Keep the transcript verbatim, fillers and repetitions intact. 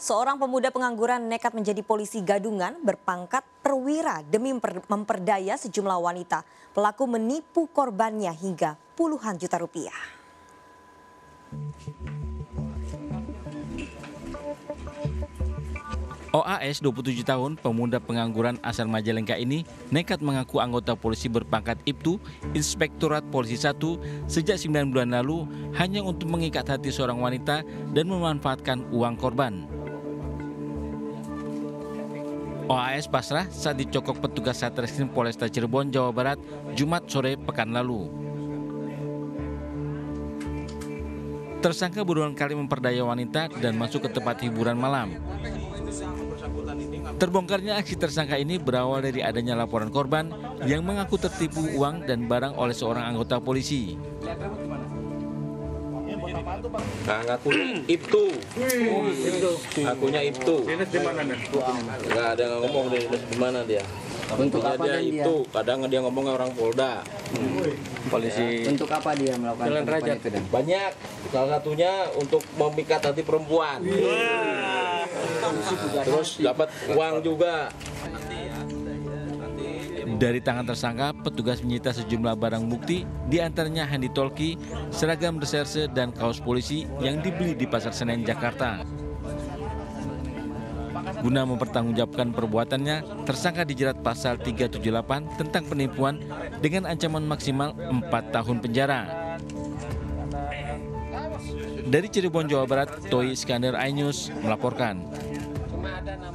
Seorang pemuda pengangguran nekat menjadi polisi gadungan berpangkat perwira demi memper- memperdaya sejumlah wanita. Pelaku menipu korbannya hingga puluhan juta rupiah. O A S, dua puluh tujuh tahun, pemuda pengangguran asal Majalengka ini nekat mengaku anggota polisi berpangkat I P T U, Inspektorat Polisi satu, sejak sembilan bulan lalu hanya untuk mengikat hati seorang wanita dan memanfaatkan uang korban. O A S pasrah saat dicokok petugas Satreskrim Polresta Cirebon, Jawa Barat, Jumat sore pekan lalu. Tersangka berulang kali memperdaya wanita dan masuk ke tempat hiburan malam. Terbongkarnya aksi tersangka ini berawal dari adanya laporan korban yang mengaku tertipu uang dan barang oleh seorang anggota polisi. Nah, ngakunya I P T U. Ngakunya I P T U. Enggak ada yang ngomong dari di mana dia. Untuk apa dia dia? itu kadang dia ngomongnya orang Polda. Hmm. Polisi. Untuk apa dia melakukan penipuan itu? Dan? Banyak. Salah satunya untuk memikat hati perempuan. Yeah. Terus dapat uang juga. Dari tangan tersangka, petugas menyita sejumlah barang bukti, diantaranya handi talkie, seragam reserse, dan kaos polisi yang dibeli di Pasar Senen, Jakarta. Guna mempertanggungjawabkan perbuatannya, tersangka dijerat pasal tiga tujuh delapan tentang penipuan dengan ancaman maksimal empat tahun penjara. Dari Cirebon, Jawa Barat, Toi Iskandar, iNews melaporkan.